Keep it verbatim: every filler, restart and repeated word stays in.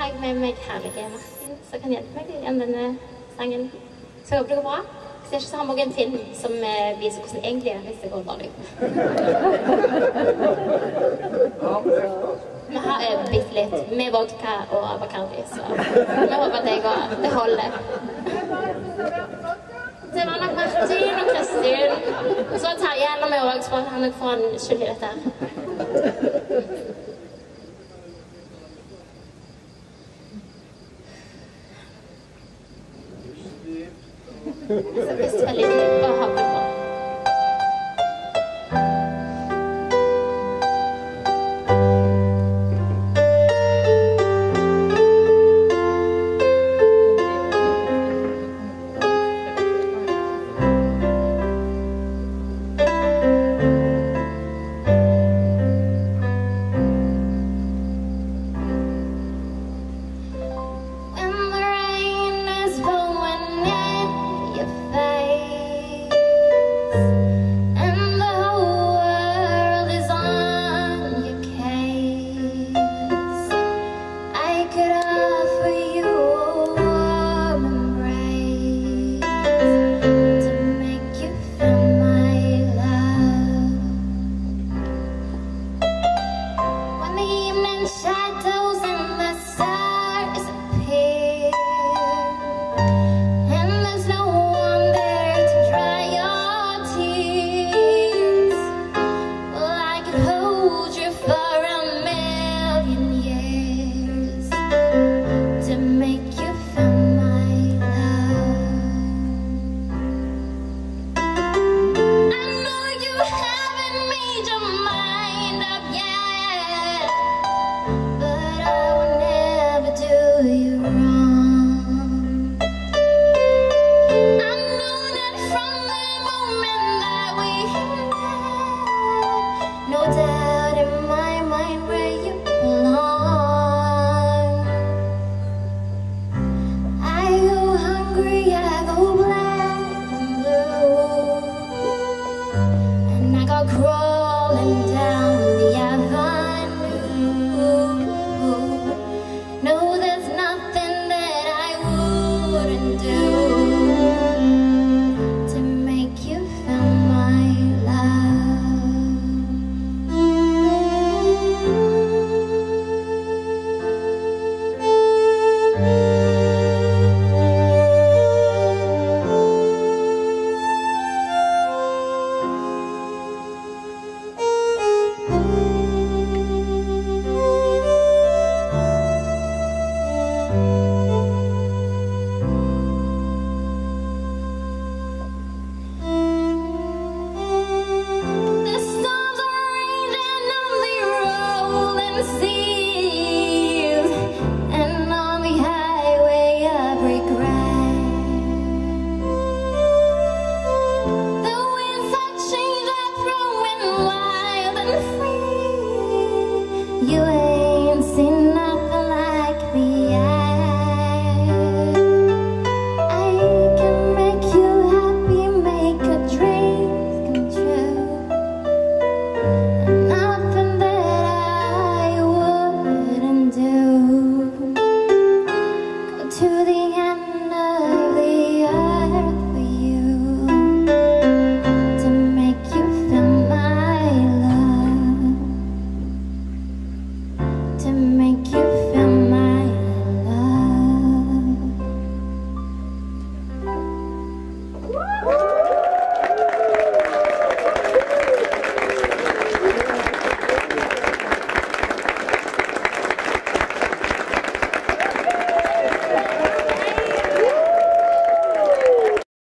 har jeg med meg herlige Martin, som kan hjelpe meg gjennom denne sangen. Så jeg håper det går bra. Hvis ikke så har vi også en film som viser hvordan det egentlig er hvis det går dårlig. Vi har øvet bitte litt med vodka og avokado, så vi håper at det går, det holder. Det var nok Martin og Kristin, og så tar jeg gjennom meg også, for han nok får en skyld i dette her. Så visst veldig mye å ha på. Crawling down.